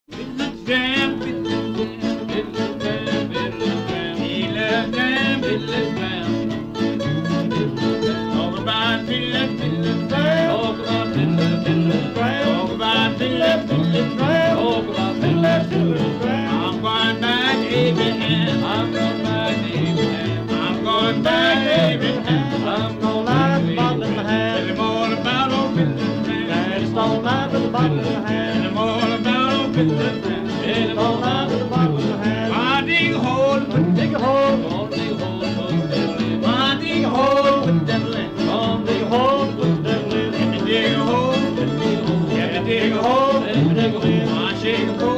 Fiddler, Dram, Fiddler, Dram, Fiddler, Dram, Fiddler, Dram. He loves Dram, Fiddler, Dram. Talk about Fiddler, Fiddler, Dram. Talk about Fiddler, Fiddler, Dram. Talk about Fiddler, Fiddler, Dram. Talk about Fiddler, Fiddler, Dram. I'm going back to Abraham. I'm going back to Abraham. I'm going back to Abraham. I'm going back to Abraham. Tell him all about old Fiddler, Dram. That's all night with the bottle in the hand. Tell him all about old Fiddler, Dram. Tell him all night with the bottle in the hand. I dig a hole, dig a hole, oh, dig a hole, put the devil in. I dig a hole, put the devil in. Oh, dig a hole, put the devil in. Let me dig a hole, let me dig a hole, let me dig a hole, let me dig a hole. I shake a hole.